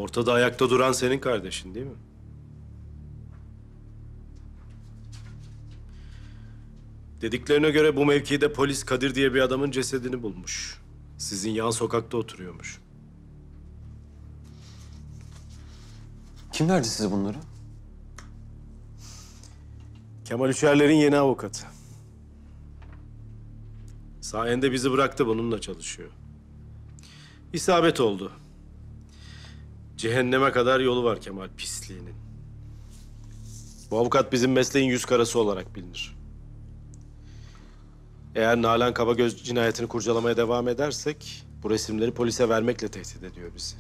Ortada ayakta duran senin kardeşin değil mi? Dediklerine göre bu mevkide polis Kadir diye bir adamın cesedini bulmuş. Sizin yan sokakta oturuyormuş. Kim verdi size bunları? Kemal Üçerler'in yeni avukatı. Sayende bizi bıraktı, bununla çalışıyor. İsabet oldu. Cehenneme kadar yolu var Kemal pisliğinin. Bu avukat bizim mesleğin yüz karası olarak bilinir. Eğer Nalan Kabagöz cinayetini kurcalamaya devam edersek, bu resimleri polise vermekle tehdit ediyor bizi.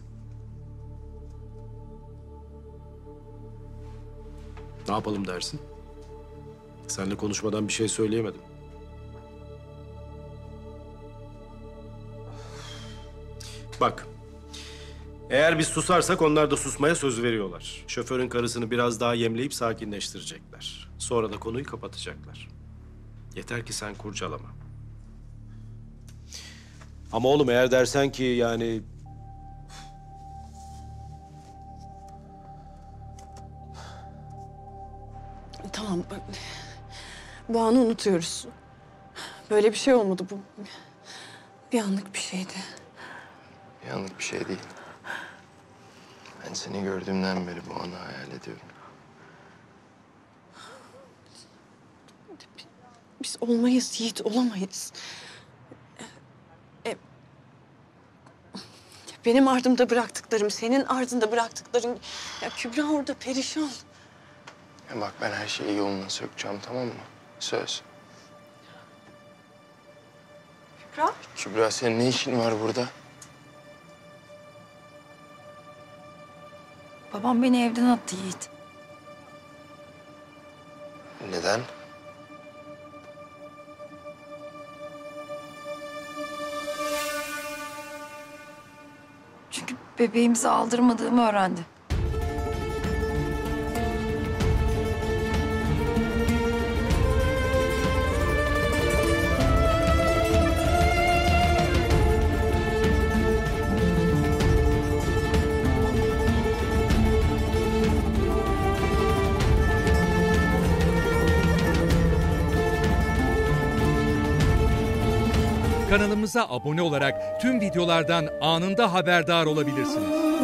Ne yapalım dersin? Seninle konuşmadan bir şey söyleyemedim. Bak, eğer biz susarsak onlar da susmaya söz veriyorlar. Şoförün karısını biraz daha yemleyip sakinleştirecekler. Sonra da konuyu kapatacaklar. Yeter ki sen kurcalama. Ama oğlum eğer dersen ki yani... Tamam. Bu anı unutuyoruz. Böyle bir şey olmadı bu. Bir anlık bir şeydi. Bir anlık bir şey değil. Ben seni gördüğümden beri bu anı hayal ediyorum. Biz olmayız Yiğit, olamayız. Benim ardımda bıraktıklarım, senin ardında bıraktıkların... Ya Kübra orada perişan. Ya bak ben her şeyi yoluna sökeceğim, tamam mı? Söz. Kübra? Kübra senin ne işin var burada? Babam beni evden attı Yiğit. Neden? Çünkü bebeğimizi aldırmadığımı öğrendi. Kanalımıza abone olarak tüm videolardan anında haberdar olabilirsiniz.